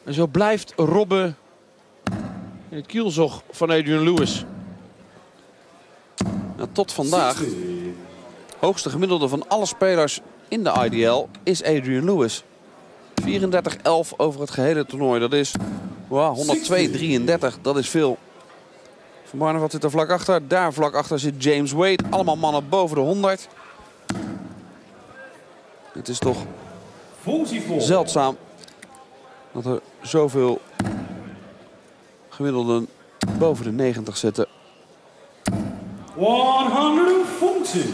En zo blijft Robbe in het kielzog van Adrian Lewis. Nou, tot vandaag, hoogste gemiddelde van alle spelers in de IDL is Adrian Lewis. 34-11 over het gehele toernooi. Dat is 102-33. Dat is veel. Van Barneveld zit er vlak achter. Daar vlak achter zit James Wade. Allemaal mannen boven de 100. Het is toch zeldzaam dat er zoveel gemiddelden boven de 90 zitten. 140.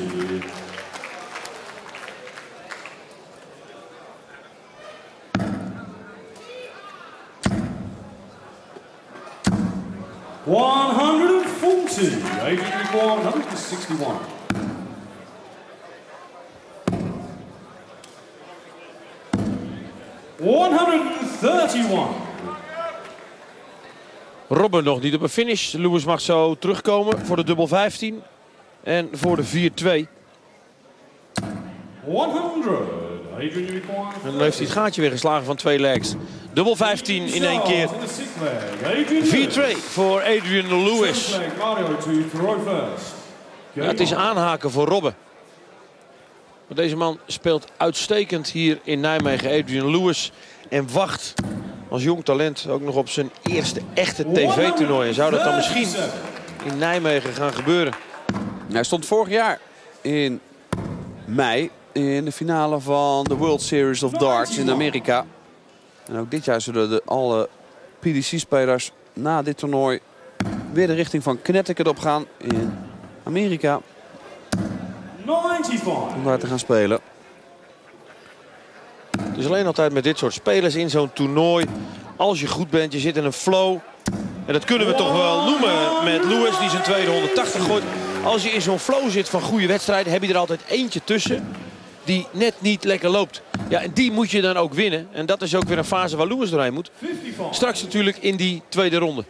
Adrian Newborn, 161. Robbe nog niet op een finish. Lewis mag zo terugkomen voor de dubbel 15 en voor de 4-2. 100. Adrian Newborn. En dan heeft hij het gaatje weer geslagen van 2 legs. Dubbel 15 in 1 keer. 4-2 voor Adrian Lewis. Ja, het is aanhaken voor Robbe. Maar deze man speelt uitstekend hier in Nijmegen. Adrian Lewis. En wacht als jong talent ook nog op zijn eerste echte tv-toernooi. En zou dat dan misschien in Nijmegen gaan gebeuren? Hij stond vorig jaar in mei in de finale van de World Series of Darts in Amerika. En ook dit jaar zullen alle PDC-spelers na dit toernooi weer de richting van Connecticut op gaan in Amerika. Om daar te gaan spelen. Het is alleen altijd met dit soort spelers in zo'n toernooi. Als je goed bent, je zit in een flow. En dat kunnen we toch wel noemen met Lewis die zijn tweede 180 gooit. Als je in zo'n flow zit van goede wedstrijden, heb je er altijd eentje tussen die net niet lekker loopt. Ja, en die moet je dan ook winnen. En dat is ook weer een fase waar Lewis doorheen moet. Straks natuurlijk in die tweede ronde.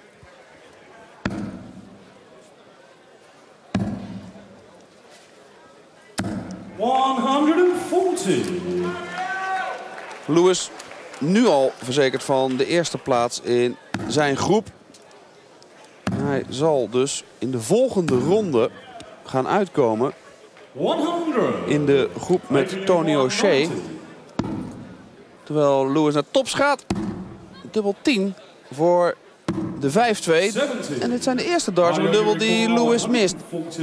Lewis nu al verzekerd van de eerste plaats in zijn groep. Hij zal dus in de volgende ronde gaan uitkomen in de groep met Tony O'Shea. Terwijl Lewis naar tops gaat. Dubbel 10 voor de 5-2. En dit zijn de eerste darts op de dubbel die Lewis mist.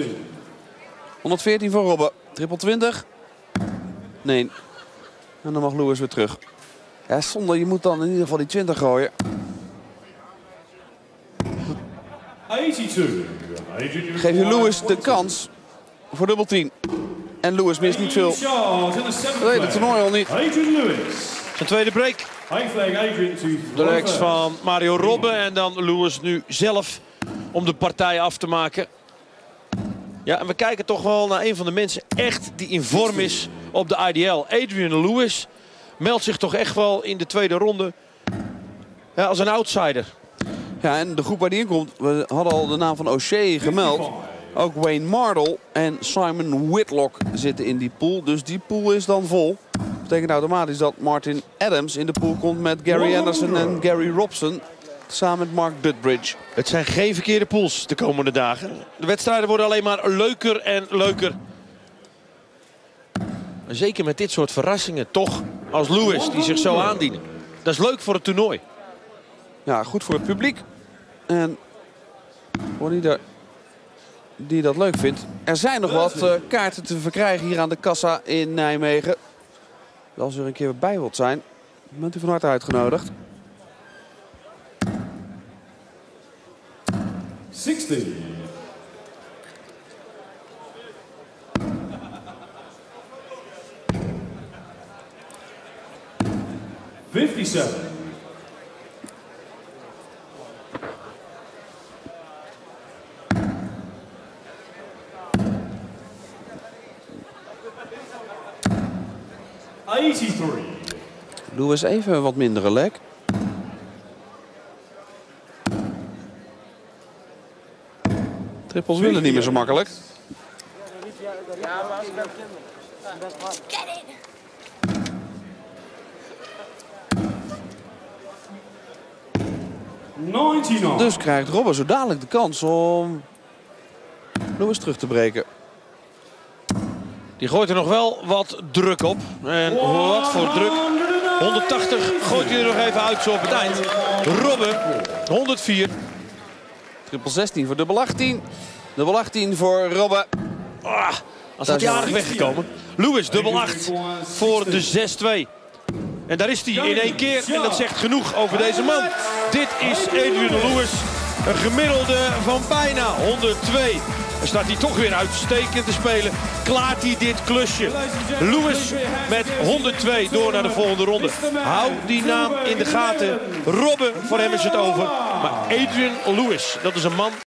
114 voor Robbe. Triple 20. Nee. En dan mag Lewis weer terug. Ja, zonde. Je moet dan in ieder geval die 20 gooien. 82. Geef je Lewis de kans voor dubbel 10. En Lewis mist niet veel. Nee, het toernooi al niet. Adrian Lewis. Zijn tweede break. High flag Adrian to De legs van Mario Robbe. En dan Lewis nu zelf om de partij af te maken. Ja, en we kijken toch wel naar een van de mensen echt die in vorm is op de IDL. Adrian Lewis meldt zich toch echt wel in de tweede ronde als een outsider. Ja, en de groep waar die in komt, we hadden al de naam van O'Shea gemeld. Ook Wayne Mardle en Simon Whitlock zitten in die pool. Dus die pool is dan vol. Dat betekent automatisch dat Martin Adams in de pool komt met Gary Anderson en Gary Robson. Samen met Mark Duttbridge. Het zijn geen verkeerde pools de komende dagen. De wedstrijden worden alleen maar leuker en leuker. Maar zeker met dit soort verrassingen toch als Lewis die zich zo aandienen. Dat is leuk voor het toernooi. Ja, goed voor het publiek. En voor ieder die dat leuk vindt. Er zijn nog wat kaarten te verkrijgen hier aan de kassa in Nijmegen. Als u er een keer bij wilt zijn, bent u van harte uitgenodigd. 60. $57. Doe eens even een wat mindere leg. Trippels willen niet meer zo makkelijk. 99. Dus krijgt Robben zo dadelijk de kans om Lewis terug te breken. Die gooit er nog wel wat druk op. En wat voor druk. 180 gooit hij er nog even uit zo op het eind. Robben, 104. Triple 16 voor dubbel 18. Dubbel 18 voor Robben. Als had hij aardig weggekomen. Lewis, dubbel 8 voor de 6-2. En daar is hij in één keer. En dat zegt genoeg over deze man. Dit is Adrian Lewis. Een gemiddelde van bijna 102. En staat hij toch weer uitstekend te spelen. Klaart hij dit klusje. Lewis met 102 door naar de volgende ronde. Hou die naam in de gaten. Robben, voor hem is het over. Maar Adrian Lewis, dat is een man.